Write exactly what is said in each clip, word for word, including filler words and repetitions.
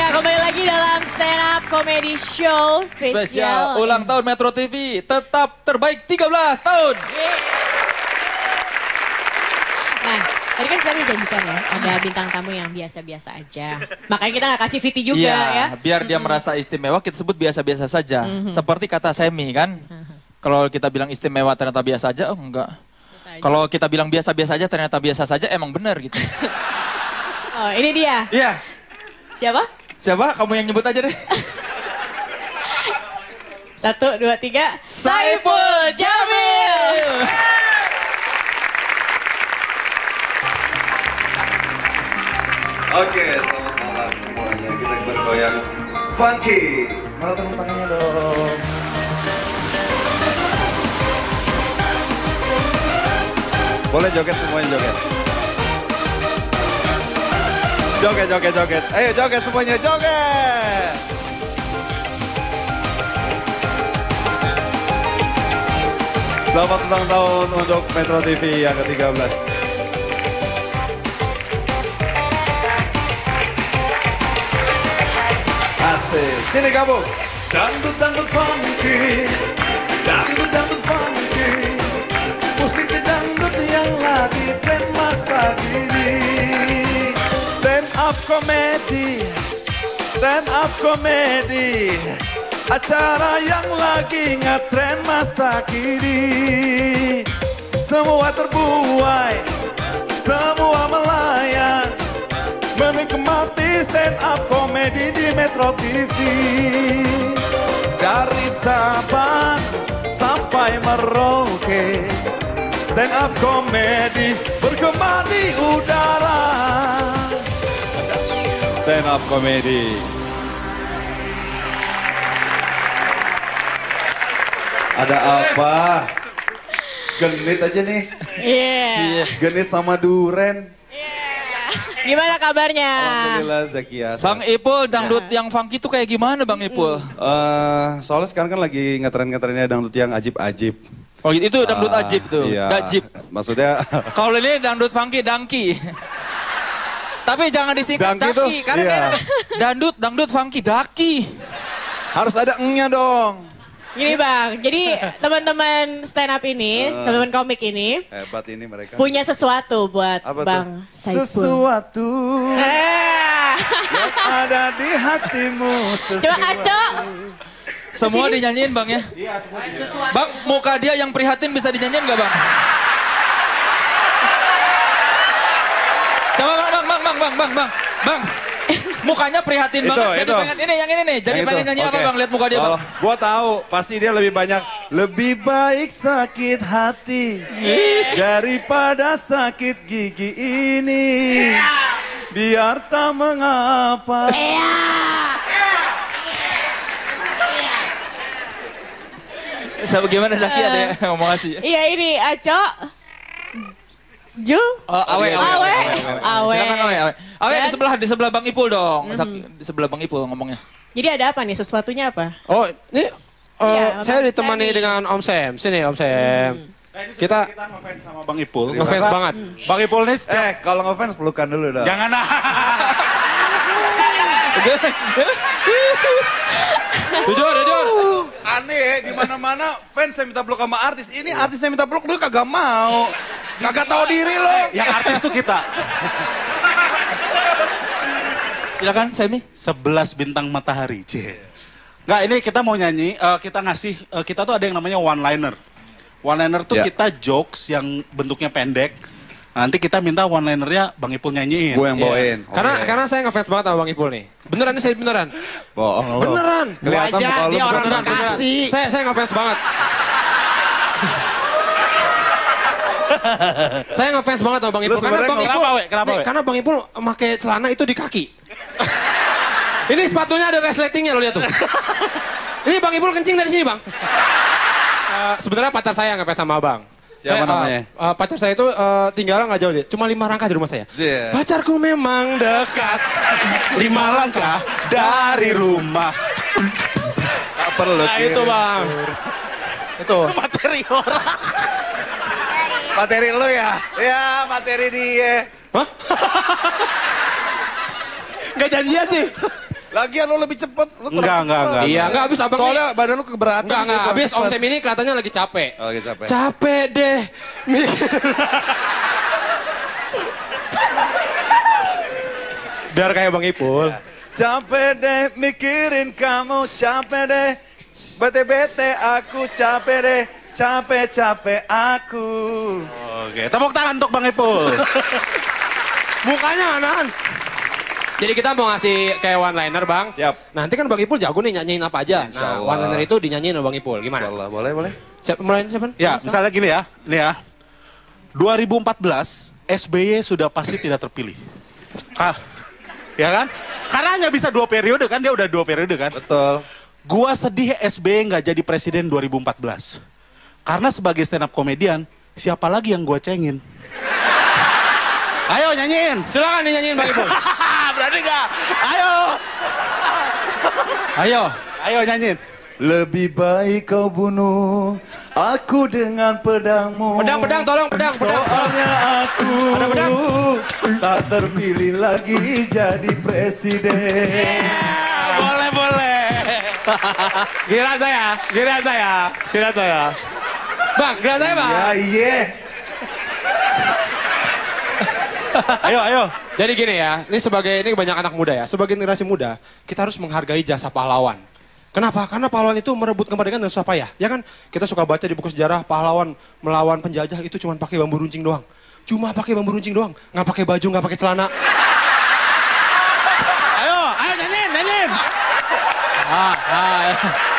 Ya, kembali lagi dalam stand up comedy show spesial. Spesial ulang tahun Metro T V, tetap terbaik tiga belas tahun. Nah, tadi kan kita menjanjikan ya, ada bintang tamu yang biasa-biasa aja. Makanya kita gak kasih Viti juga Iya, ya. biar dia merasa istimewa, kita sebut biasa-biasa saja. Mm-hmm. Seperti kata Semi kan, kalau kita bilang istimewa ternyata biasa aja, oh enggak. Kalau kita bilang biasa-biasa aja ternyata biasa saja, emang benar gitu. Oh, ini dia. Iya. Siapa? Siapa? Kamu yang nyebut aja deh. Satu, dua, tiga. Saiful Jamil. Oke, selamat malam semuanya. Kita bergoyang funky. Mana tepuk tangannya dong? Boleh joget semuanya joget. Joget, joget, joget. Ayo joget semuanya, joget. Selamat ulang tahun untuk Metro T V yang ke tiga belas. Asik, sini gabung. Dangdut, dangdut funky. Dangdut, dangdut funky. Musik dangdut yang lagi tren masa kini. Stand up comedy, stand up comedy. Acara yang lagi ngetren masa kini. Semua terbuai, semua melayang, menikmati stand up comedy di Metro T V. Dari Sabang sampai Merauke, stand up comedy bergema di udara. Stand up comedy. Ada apa? Genit aja nih. Iya. Yeah. Genit sama duren. Gimana kabarnya? Alhamdulillah Zakia. Bang Ipul, dangdut yang funky tuh kayak gimana Bang Ipul? Uh, soalnya sekarang kan lagi ngetren-ngetrennya dangdut yang ajib-ajib. Oh itu dangdut Uh, ajib tuh, iya. gajib. Maksudnya Kalau ini dangdut funky, dangki. Tapi jangan disingkat Dangki daki, tuh, karena iya. dia dangdut, dangdut funky, daki. harus ada engnya dong. Gini Bang, jadi teman-teman stand up ini, Uh. teman-teman komik ini, Hebat ini mereka. punya sesuatu buat Apa Bang tuh? Saiful. Sesuatu Eh. yang ada di hatimu. Coba Aco. Semua dinyanyiin Bang ya? Iya, semua Bang, muka dia yang prihatin bisa dinyanyiin gak Bang? Coba Bang, Bang, Bang, Bang, Bang, Bang, Bang, Bang. Mukanya prihatin Itu, banget, jadi itu. pengen, ini yang ini nih, jadi Yang pengen itu, nyanyi apa oke. Bang, lihat muka dia Bang. Oh, gua tahu, pasti dia lebih banyak. Lebih baik sakit hati daripada sakit gigi ini. Biar tak mengapa. Sama gimana Zaki ada yang ngomong asih? Iya ini Aco. Ju. Oh, awe, awe, Awe. Awe. Silakan awe, awe. Awe di Dan- sebelah, di sebelah Bang Ipul dong. Zaki, di sebelah Bang Ipul ngomongnya. Jadi ada apa nih? Sesuatunya apa? Oh, ini uh, Iya, saya Bang ditemani Semi. dengan Om Sam. Sini Om Sam. Kita kita ngefans sama Bang Ipul. ngefans banget. Bang Ipul nih setiap... Eh, kalau ngefans pelukan dulu dong. Jangan ah. Jujur, jujur. Aneh ya, di mana-mana fans yang minta peluk sama artis. Ini artis yang minta peluk lu kagak mau. Kagak tahu diri lo. Yang artis tuh kita. Silakan Semi. sebelas bintang matahari. Cie. Nggak, ini kita mau nyanyi, eh, kita ngasih, eh, kita tuh ada yang namanya one liner. One liner tuh Ya. kita jokes yang bentuknya pendek. Nanti kita minta one linernya Bang Ipul nyanyiin. Gue yang bawain. Karena Oke. karena saya ngefans banget sama Bang Ipul nih. Beneran ini saya beneran. Bohong lo. Beneran. Kelihatan Wajar, muka lu dia orang beneran. Bekasi. Saya saya ngefans banget. Saya ngefans banget sama Bang Lu Ipul. Karena sebenarnya Bang ngefans- Ipul, Kenapa, we? Kenapa, nih, we? karena Bang Ipul pakai celana itu di kaki. Ini sepatunya ada resletingnya lo lihat tuh. Ini Bang Ipul kencing dari sini Bang. Eh, sebenarnya pacar saya ngefans sama Bang. Siapa Saya, namanya? eh, eh, pacar saya itu eh, tinggalnya nggak jauh dia, cuma lima langkah dari rumah saya. Iya. Pacarku memang dekat. Lima langkah dari rumah. Tak perlu Nah itu kirim Bang. surat. Itu. Materi orang. Materi lu ya? Ya, materi dia. Hah? Nggak janjian sih. Lagian lo lebih cepet. Lo kurang Enggak, enggak, cepet. enggak. Iya, enggak habis abang Soalnya badan lo keberatan. Enggak, jadi enggak. kurang Habis Om cepet. Sam ini kelihatannya lagi capek. Oh, lagi capek. Capek deh. Mikir. Biar kayak Bang Ipul. Capek deh mikirin kamu, capek deh. Bete-bete aku capek deh. Capek-capek aku. Oke, tepuk tangan untuk Bang Ipul. Mukanya manan. Jadi kita mau ngasih kayak one liner Bang. Siap. Nanti kan Bang Ipul jago nih nyanyiin apa aja. Insya Nah, Allah. one liner itu dinyanyiin sama Bang Ipul. Gimana? Insyaallah, boleh, boleh. Siap, mulai siapa? Ya, misalnya gini ya. Nih ya. dua ribu empat belas S B Y sudah pasti tidak terpilih. Kah? Ya kan? Karena hanya bisa dua periode kan, dia udah dua periode kan. Betul. Gua sedih S B Y nggak jadi presiden dua ribu empat belas. Karena sebagai stand up komedian, siapa lagi yang gua cengin? Ayo nyanyiin. Silakan dinyanyiin Bang Ipul. Berani nggak? Ayo. Ayo. Ayo nyanyiin. Lebih baik kau bunuh aku dengan pedangmu. Pedang, pedang, tolong, pedang, pedang. Soalnya aku Ada pedang. tak terpilih lagi jadi presiden. Boleh, boleh. Giliran saya, giliran saya, giliran saya. Bang, giliran saya Bang. Ya iya. Ayo, ayo. Jadi gini ya, ini sebagai ini banyak anak muda ya, sebagai generasi muda, kita harus menghargai jasa pahlawan. Kenapa? Karena pahlawan itu merebut kemerdekaan dengan susah payah. Ya kan, kita suka baca di buku sejarah pahlawan melawan penjajah itu cuma pakai bambu runcing doang. Cuma pakai bambu runcing doang, nggak pakai baju, nggak pakai celana. Ayo, ayo nyanyiin, nyanyiin. Ah, ah.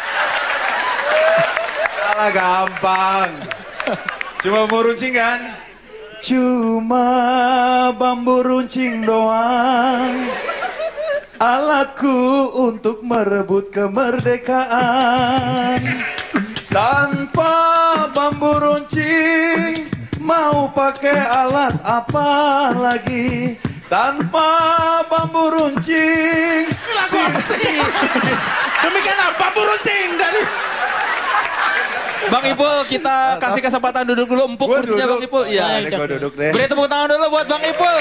Salah gampang. Cuma mau runcing kan? Cuma bambu runcing doang. Alatku untuk merebut kemerdekaan. Tanpa bambu runcing, mau pakai alat apa lagi? Tanpa bambu runcing. Lagu apa sih? Demikian apa bambu runcing dari... Bang Ipul, kita kasih kesempatan duduk dulu, empuk Gua kursinya duduk. Bang Ipul. Iya. Nah, ini gua duduk deh. Beri tepuk tangan dulu buat Bang Ipul.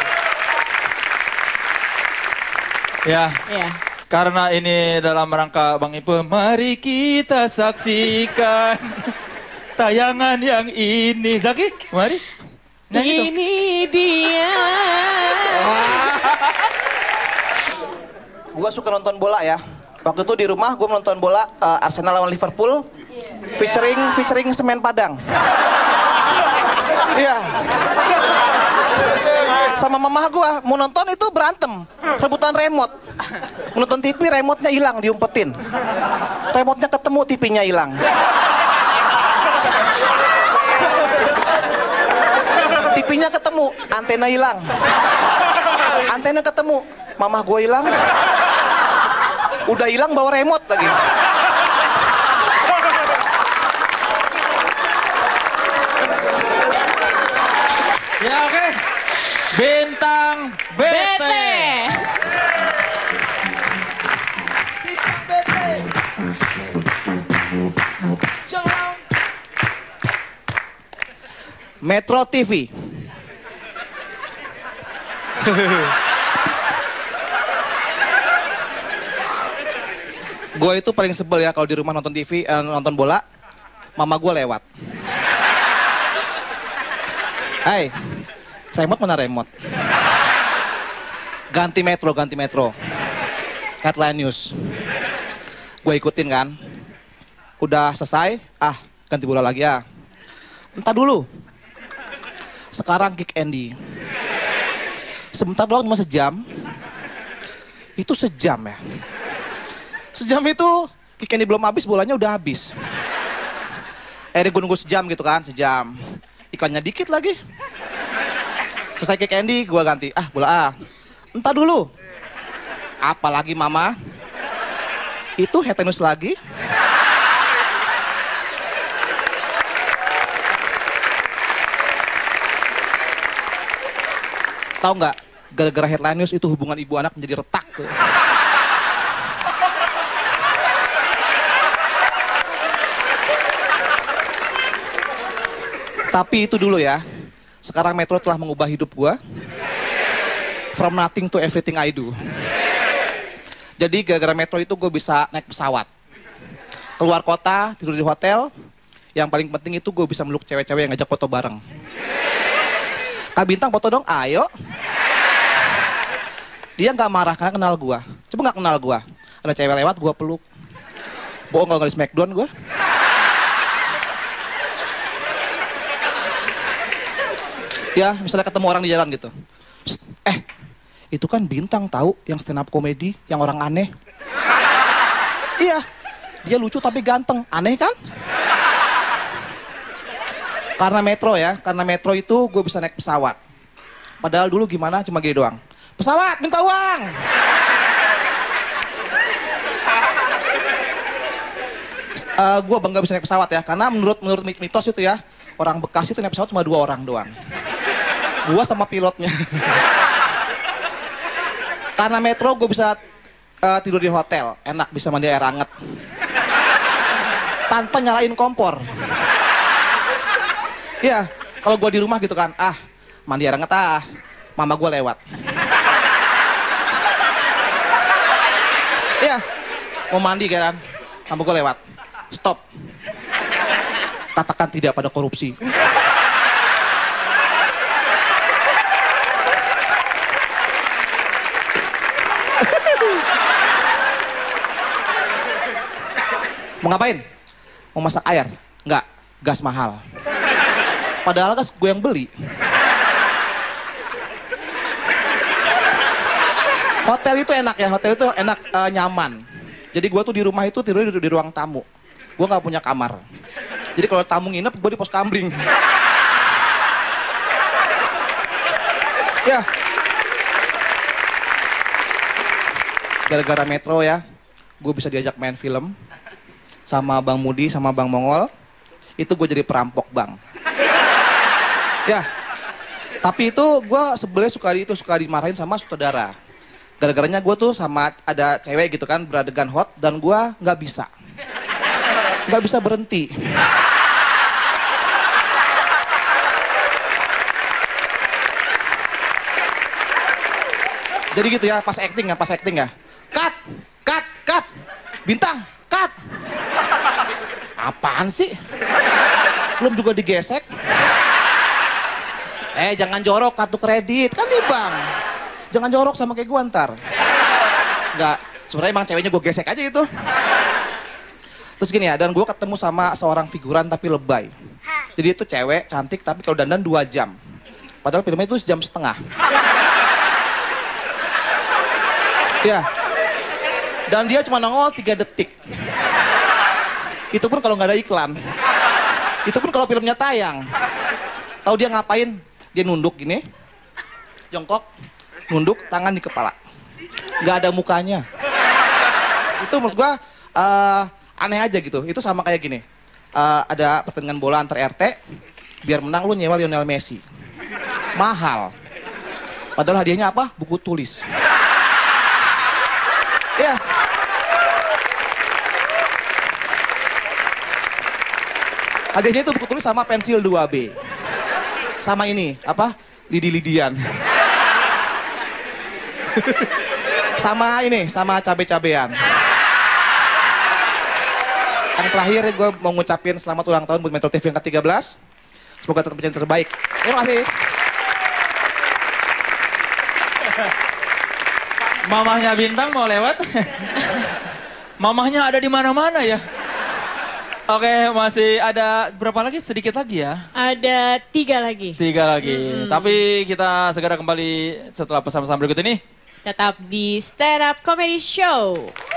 Ya, Iya. karena ini dalam rangka Bang Ipul, mari kita saksikan tayangan yang ini. Zaki, mari. Nyanyi dong. Ini dia. Gue suka nonton bola ya. Waktu itu di rumah gue nonton bola uh, Arsenal lawan Liverpool, featuring featuring Semen Padang. Iya. Sama mama gue mau nonton itu berantem, rebutan remote. Menonton T V remote-nya hilang, diumpetin. Remote-nya ketemu, T V-nya hilang. T V-nya ketemu, antena hilang. Antena ketemu, mama gue hilang. Udah hilang bawa remote lagi. Ya oke. Bintang B T. Metro T V. Gue itu paling sebel ya kalau di rumah nonton T V, eh, nonton bola, mama gue lewat. Hai, remote mana remote? Ganti Metro, ganti Metro. Headline news. Gue ikutin kan. Udah selesai, ah ganti bola lagi ya. Entar dulu. Sekarang kick Andy. Sebentar doang cuma sejam. Itu sejam ya. Sejam itu kick Andy belum habis, bolanya udah habis. Akhirnya gue nunggu sejam gitu kan, sejam. Iklannya dikit lagi. Selesai kick Andy, gue ganti. Ah, bola A. Entar dulu. Apalagi mama. Itu hetenus lagi. Tahu nggak? Gara-gara headline news itu hubungan ibu anak menjadi retak tuh. Tapi itu dulu ya. Sekarang Metro telah mengubah hidup gua. From nothing to everything I do. Jadi gara-gara Metro itu gue bisa naik pesawat. Keluar kota, tidur di hotel. Yang paling penting itu gue bisa meluk cewek-cewek yang ngajak foto bareng. Kak Bintang foto dong, ayo. Dia nggak marah karena kenal gue. Coba nggak kenal gue. Ada cewek lewat, gue peluk. Bohong kalau nggak di Smackdown gue. Ya, misalnya ketemu orang di jalan gitu. Eh, itu kan Bintang tahu yang stand up komedi, yang orang aneh. Iya, dia lucu tapi ganteng, aneh kan? Karena Metro ya, karena Metro itu gue bisa naik pesawat. Padahal dulu gimana, cuma gini doang. Pesawat, minta uang! Uh, gue bangga bisa naik pesawat ya, karena menurut menurut mitos itu ya, orang Bekasi itu naik pesawat cuma dua orang doang. Gue sama pilotnya. Karena Metro gue bisa uh, tidur di hotel, enak bisa mandi air hangat. Tanpa nyalain kompor. Iya, kalau gue di rumah gitu kan, ah mandi air hangat ah, mama gue lewat. Iya, mau mandi kan, mama gue lewat. Stop. Katakan tidak pada korupsi. Mau ngapain? Mau masak air? Enggak, gas mahal. Padahal gas gue yang beli. Hotel itu enak ya, hotel itu enak, uh, nyaman. Jadi gue tuh di rumah itu tidur di, di ruang tamu. Gue nggak punya kamar. Jadi kalau tamu nginep, gue di pos kambing. Ya. Gara-gara Metro ya, gue bisa diajak main film. Sama Bang Mudi, sama Bang Mongol. Itu gue jadi perampok bang. Ya. Tapi itu gue sebenarnya suka di itu, suka dimarahin sama sutradara. Gara-garanya gue tuh sama ada cewek gitu kan, beradegan hot. Dan gue nggak bisa. Nggak bisa berhenti. Jadi gitu ya, pas acting ya, pas acting ya. Cut, cut, cut. Bintang, cut. Apaan sih? Belum juga digesek. Eh, jangan jorok kartu kredit. Kan nih bang. Jangan jorok sama kayak gue ntar. Enggak, sebenarnya emang ceweknya gue gesek aja gitu. Terus gini ya, dan gue ketemu sama seorang figuran tapi lebay. Jadi itu cewek, cantik, tapi kalau dandan dua jam. Padahal filmnya itu sejam setengah. Ya. Dan dia cuma nongol tiga detik. Itu pun kalau nggak ada iklan. Itu pun kalau filmnya tayang. Tahu dia ngapain? Dia nunduk gini. Jongkok, nunduk, tangan di kepala. Nggak ada mukanya. Itu menurut gue uh, aneh aja gitu. Itu sama kayak gini. Uh, ada pertandingan bola antar R T. Biar menang lu nyewa Lionel Messi. Mahal. Padahal hadiahnya apa? Buku tulis. Ya. Hadiahnya itu buku tulis sama pensil dua B. Sama ini, apa? Lidi-lidian. Sama ini, sama cabe-cabean. Yang terakhir gue mau ngucapin selamat ulang tahun buat Metro T V yang ke tiga belas. Semoga tetap menjadi terbaik. Terima kasih. Mamahnya Bintang mau lewat. Mamahnya ada di mana-mana ya. Oke, masih ada berapa lagi? Sedikit lagi ya. Ada tiga lagi. Tiga lagi. Hmm. Tapi kita segera kembali setelah pesan-pesan berikut ini. Tetap di Stand Up Comedy Show.